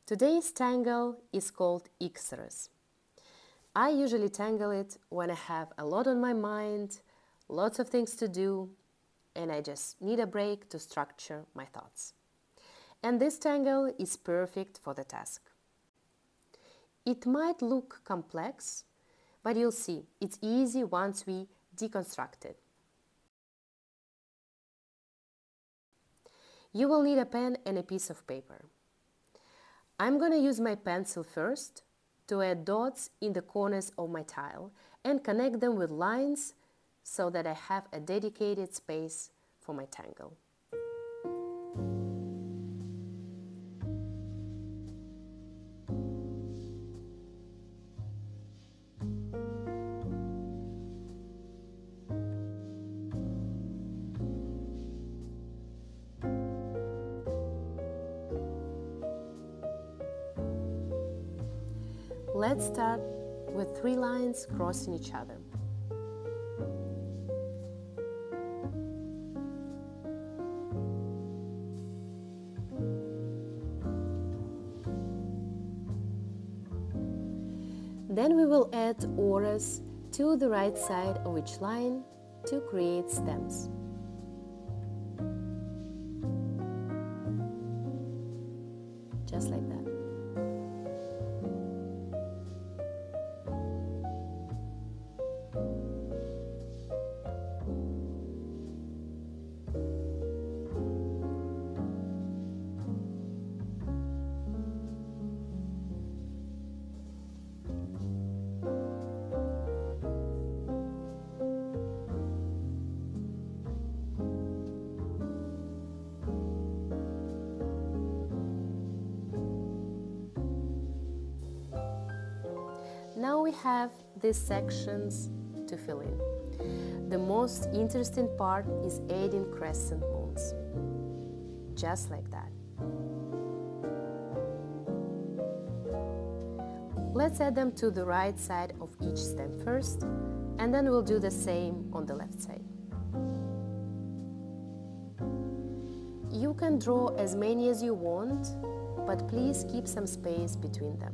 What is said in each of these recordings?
Today's tangle is called Ixorus. I usually tangle it when I have a lot on my mind, lots of things to do, and I just need a break to structure my thoughts. And this tangle is perfect for the task. It might look complex, but you'll see, it's easy once we deconstruct it. You will need a pen and a piece of paper. I'm going to use my pencil first to add dots in the corners of my tile and connect them with lines so that I have a dedicated space for my tangle. Let's start with 3 lines crossing each other. Then we will add auras to the right side of each line to create stems. Just like that. Now we have these sections to fill in. The most interesting part is adding crescent moons. Just like that. Let's add them to the right side of each stem first, and then we'll do the same on the left side. You can draw as many as you want, but please keep some space between them.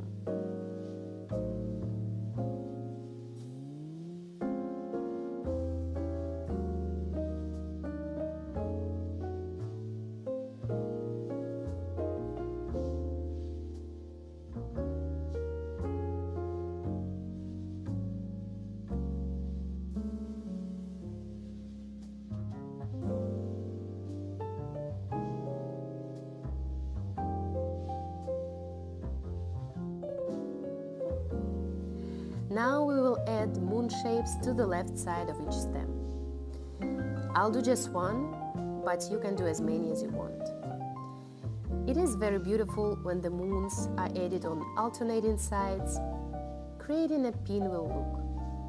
Now we will add moon shapes to the left side of each stem. I'll do just one, but you can do as many as you want. It is very beautiful when the moons are added on alternating sides, creating a pinwheel look.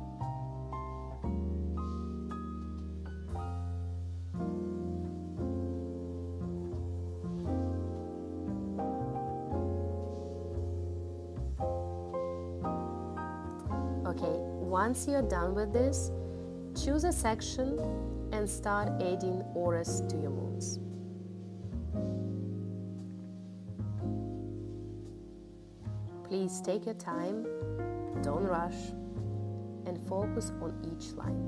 Okay, once you're done with this, choose a section and start adding auras to your moons. Please take your time, don't rush, and focus on each line.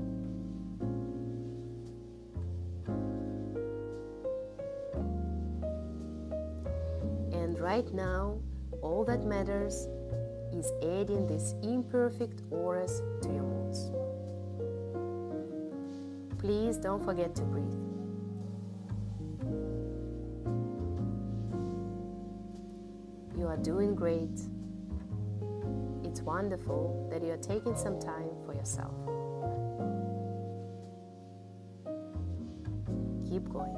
And right now, all that matters is adding these imperfect auras to your moons. Please don't forget to breathe. You are doing great. It's wonderful that you are taking some time for yourself. Keep going.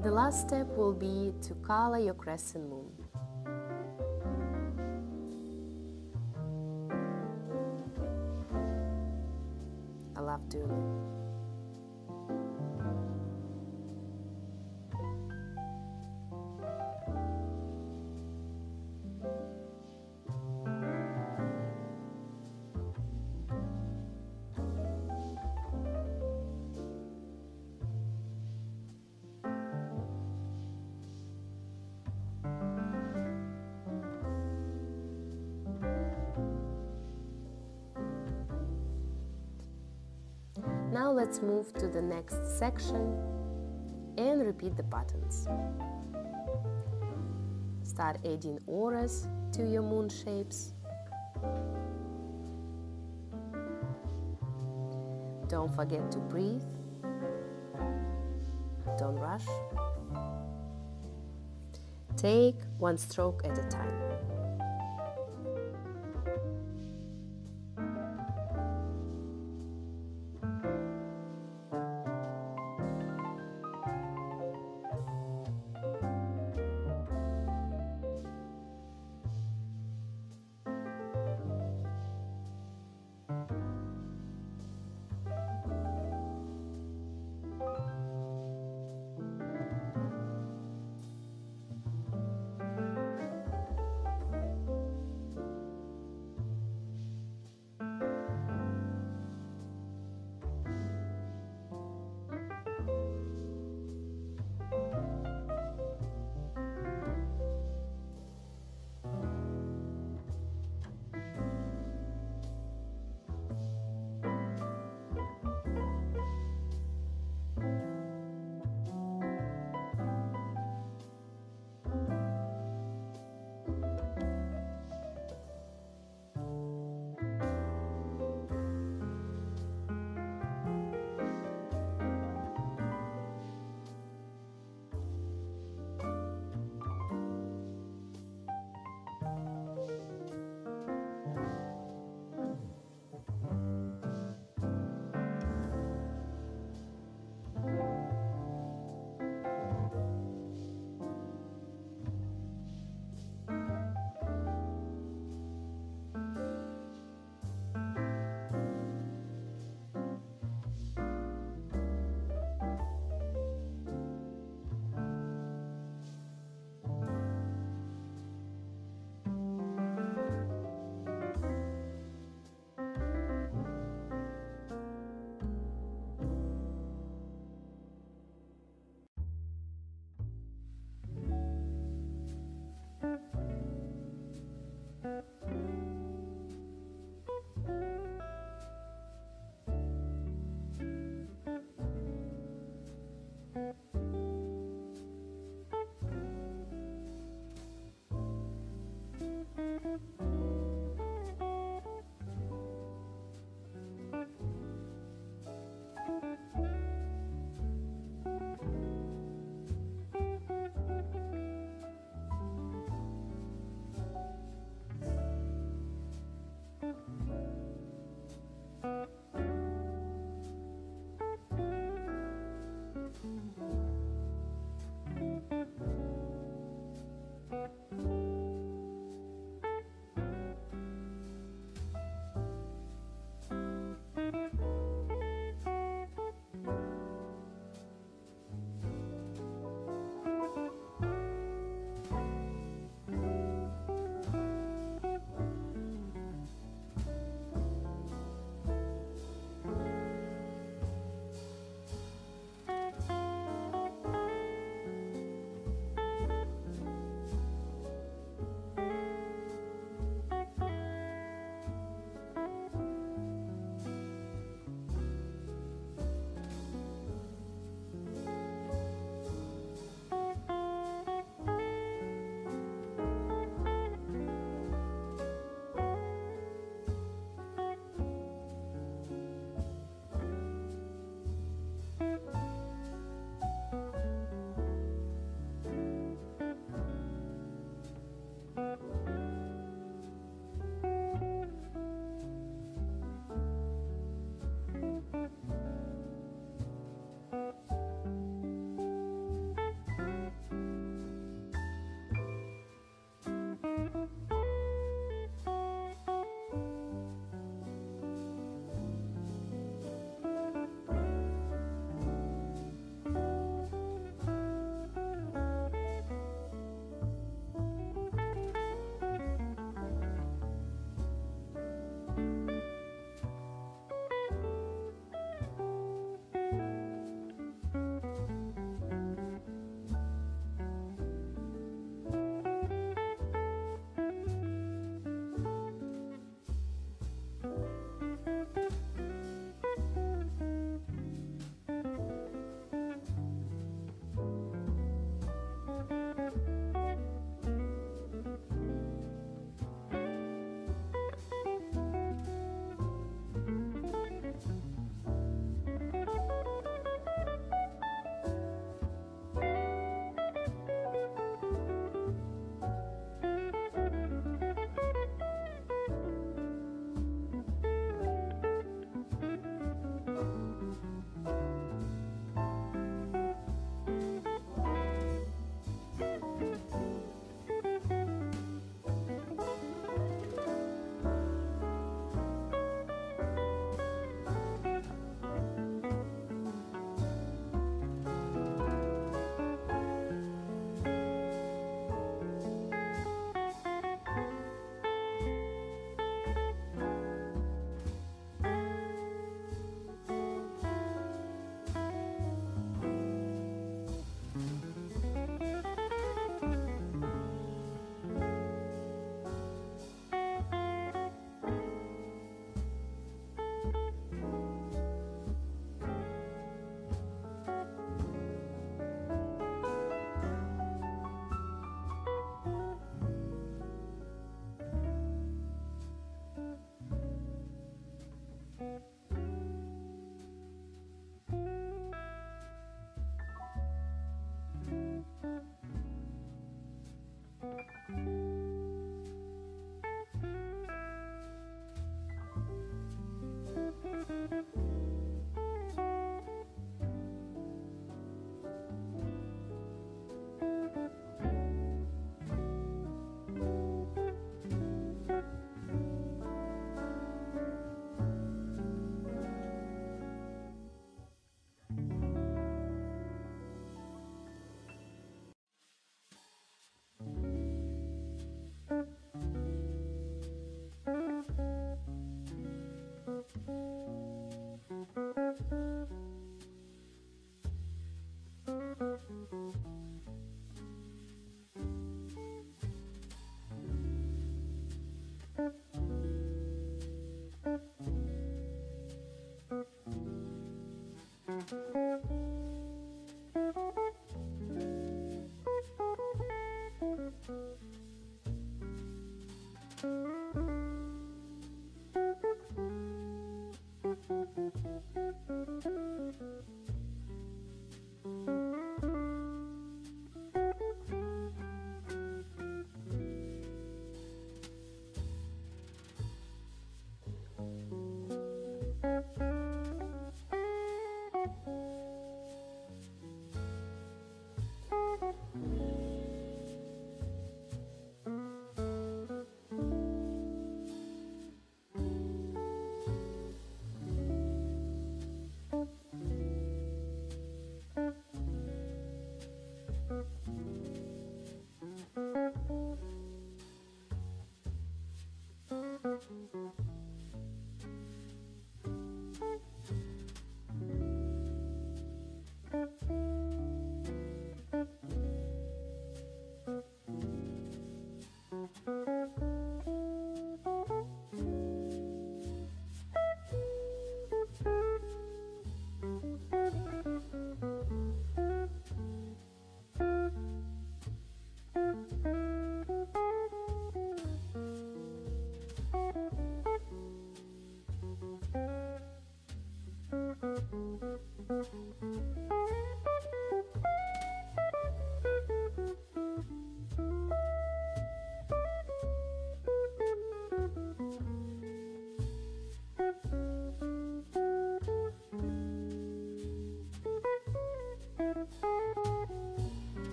The last step will be to color your crescent moon. I love doing it. Now let's move to the next section and repeat the patterns. Start adding auras to your moon shapes. Don't forget to breathe. Don't rush. Take one stroke at a time.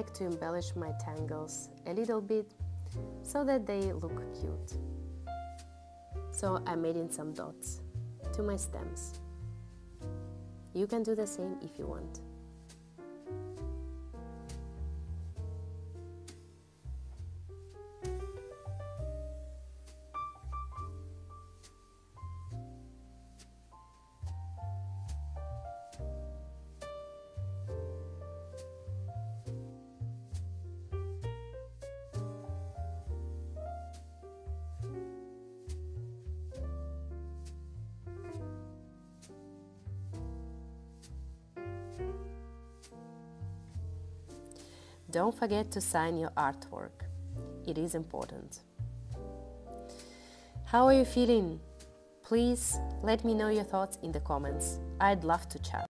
like to embellish my tangles a little bit so that they look cute. So I made in some dots to my stems. You can do the same if you want. Don't forget to sign your artwork. It is important. How are you feeling? Please let me know your thoughts in the comments. I'd love to chat.